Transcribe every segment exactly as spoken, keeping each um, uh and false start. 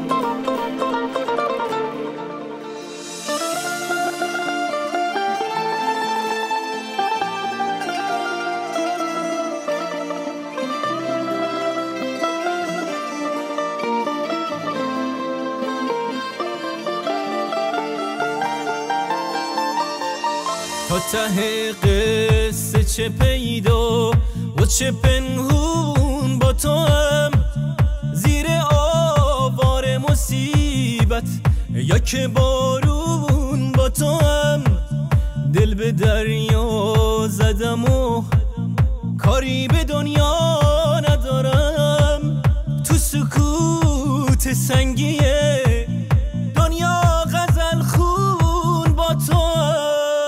تا ته قصه چه پیدا و چه پنهون با تو هم، زیر آوار مصیبت یا که بارون با تو هم. دل به دریا زدم و کاری به دنیا ندارم، تو سکوت سنگیه دنیا غزل خون با تو هم.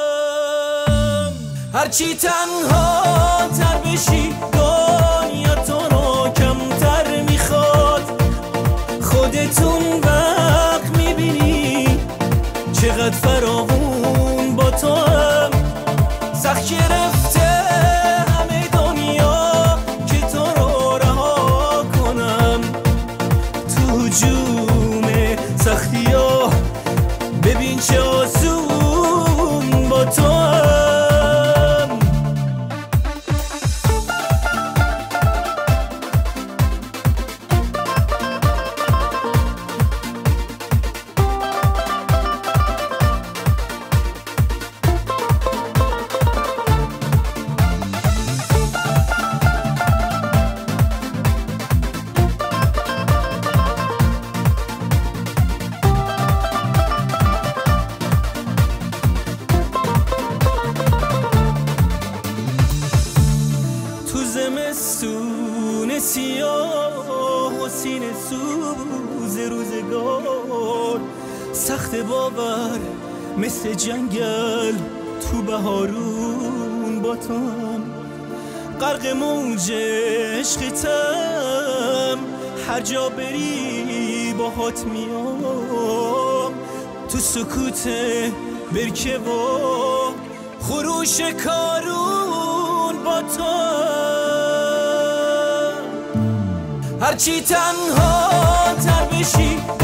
هرچی تنها تر بشی دنیا تو رو کمتر میخواد، خودتون وقت میبینی چقدر فراوون با تو هم. سخت گرفته همه دنیا که تو رو رها کنم، تو هجوم سختی ها ببین چه آسون با تو هم. زمستون سیاه و سینه سوز روزگار، سخت باور مثل جنگل تو بهارون با تو هم. غرق موج عشقتم هر جا بری باهات میام، تو سکوت برکه و خروش کارون با تو هم. هرچی تنها تر بشی